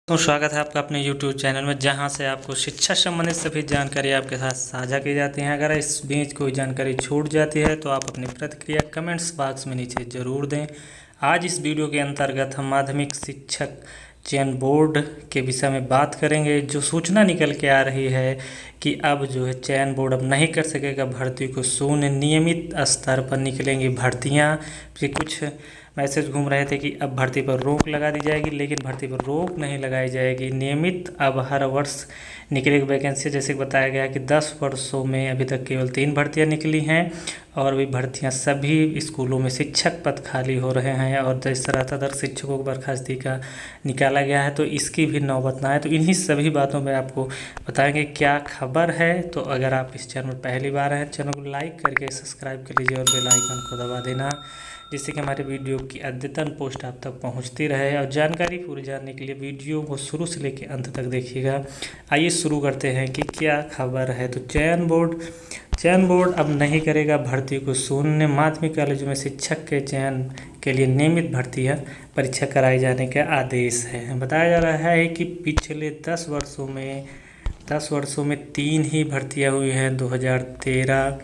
तो स्वागत है आपका अपने YouTube चैनल में, जहां से आपको शिक्षा संबंधित सभी जानकारी आपके साथ साझा की जाती हैं। अगर इस बीच कोई जानकारी छूट जाती है तो आप अपनी प्रतिक्रिया कमेंट्स बॉक्स में नीचे ज़रूर दें। आज इस वीडियो के अंतर्गत हम माध्यमिक शिक्षक चयन बोर्ड के विषय में बात करेंगे। जो सूचना निकल के आ रही है कि अब जो है चयन बोर्ड अब नहीं कर सकेगा भर्ती को शून्य, नियमित स्तर पर निकलेंगी भर्तियाँ। फिर कुछ मैसेज घूम रहे थे कि अब भर्ती पर रोक लगा दी जाएगी, लेकिन भर्ती पर रोक नहीं लगाई जाएगी। नियमित अब हर वर्ष निकलेगी वैकेंसी। जैसे बताया गया कि 10 वर्षों में अभी तक केवल 3 भर्तियां निकली हैं और भी भर्तियां सभी स्कूलों में शिक्षक पद खाली हो रहे हैं। और जिस तरह तदर शिक्षकों को बर्खास्ती का निकाला गया है तो इसकी भी नौबत ना है। तो इन्हीं सभी बातों में आपको बताएंगे क्या खबर है। तो अगर आप इस चैनल में पहली बार हैं, चैनल को लाइक करके सब्सक्राइब कर लीजिए और बेल आइकन को दबा देना, जिससे कि हमारे वीडियो की अद्यतन पोस्ट आप तक पहुंचती रहे। और जानकारी पूरी जानने के लिए वीडियो को शुरू से लेकर अंत तक देखिएगा। आइए शुरू करते हैं कि क्या खबर है। तो चयन बोर्ड अब नहीं करेगा भर्ती को शून्य। माध्यमिक कॉलेजों में शिक्षक के चयन के लिए नियमित भर्तियां परीक्षा कराए जाने का आदेश है। बताया जा रहा है कि पिछले 10 वर्षों में 3 ही भर्तियां हुई हैं। 2011,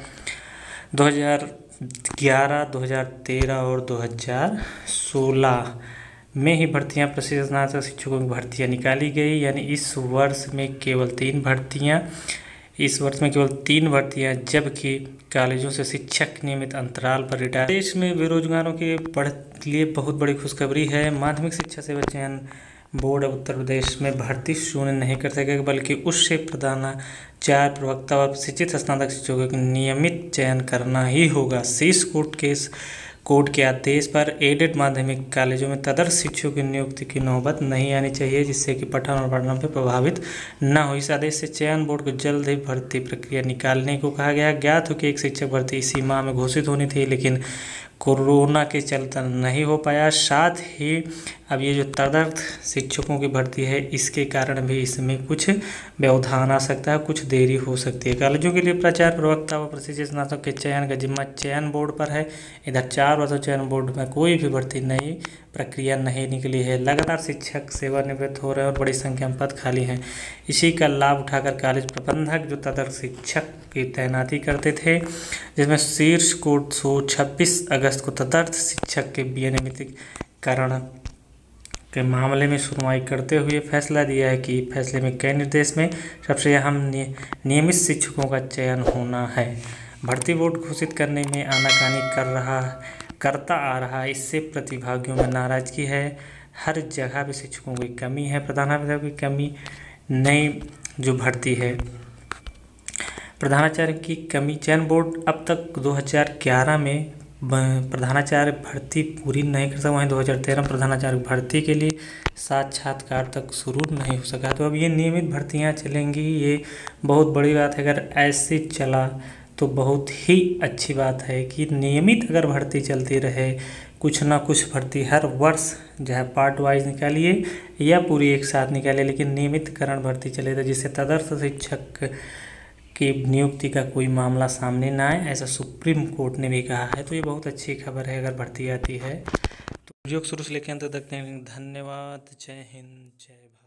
2013 और 2016 में ही भर्तियां प्रशिक्षण स्नातक शिक्षकों की भर्तियां निकाली गई। यानी इस वर्ष में केवल 3 भर्तियां, जबकि कॉलेजों से शिक्षक नियमित अंतराल पर रिटायर। देश में बेरोजगारों के लिए बहुत बड़ी खुशखबरी है। माध्यमिक शिक्षा सेवा चयन बोर्ड उत्तर प्रदेश में भर्ती शून्य नहीं कर सकेगा, बल्कि उससे प्रधानाचार्य, प्रवक्ता और प्रशिक्षित स्नातक शिक्षकों का नियमित चयन करना ही होगा। शीर्ष कोर्ट के आदेश पर एडेड माध्यमिक कॉलेजों में तदर्थ शिक्षकों की नियुक्ति की नौबत नहीं आनी चाहिए, जिससे कि पठन और पढ़ना पर प्रभावित न हो। इस आदेश से चयन बोर्ड को जल्द ही भर्ती प्रक्रिया निकालने को कहा गया। ज्ञात हो कि एक शिक्षक भर्ती इसी माह में घोषित होनी थी, लेकिन कोरोना के चलते नहीं हो पाया। साथ ही अब ये जो तदर्थ शिक्षकों की भर्ती है, इसके कारण भी इसमें कुछ व्यवधान आ सकता है, कुछ देरी हो सकती है। कॉलेजों के लिए प्राचार्य, प्रवक्ता व प्रशिक्षित स्नातक के चयन का जिम्मा चयन बोर्ड पर है। इधर 4 वर्षों चयन बोर्ड में कोई भी भर्ती नई प्रक्रिया नहीं निकली है। लगातार शिक्षक सेवानिवृत्त हो रहे हैं और बड़ी संख्या में पद खाली हैं। इसी का लाभ उठाकर कॉलेज प्रबंधक जो तदर्थ शिक्षक की तैनाती करते थे, जिसमें शीर्ष कोर्ट 26 अगस्त को तदर्थ शिक्षक के विनियमितीकरण के मामले में सुनवाई करते हुए फैसला दिया है कि फैसले में कई निर्देश में सबसे अहम नियमित शिक्षकों का चयन होना है। भर्ती बोर्ड घोषित करने में आनाकानी करता आ रहा है। इससे प्रतिभागियों में नाराजगी है। हर जगह पे शिक्षकों की कमी है, प्रधानाचार्य की कमी, नई जो भर्ती है प्रधानाचार्य की कमी। चयन बोर्ड अब तक 2011 में प्रधानाचार्य भर्ती पूरी नहीं कर सका। वहीं 2013 प्रधानाचार्य भर्ती के लिए साक्षात्कार तक शुरू नहीं हो सका। तो अब ये नियमित भर्तियां चलेंगी, ये बहुत बड़ी बात है। अगर ऐसे चला तो बहुत ही अच्छी बात है कि नियमित अगर भर्ती चलती रहे, कुछ ना कुछ भर्ती हर वर्ष जो है पार्ट वाइज निकालिए या पूरी एक साथ निकालिए, लेकिन नियमितकरण भर्ती चले तो जिससे तदर्थ शिक्षक की नियुक्ति का कोई मामला सामने ना आए, ऐसा सुप्रीम कोर्ट ने भी कहा है। तो ये बहुत अच्छी खबर है अगर भर्ती आती है। तो वीडियो शुरू से लेकर अंत तक देखने के लिए धन्यवाद। जय हिंद, जय भारत।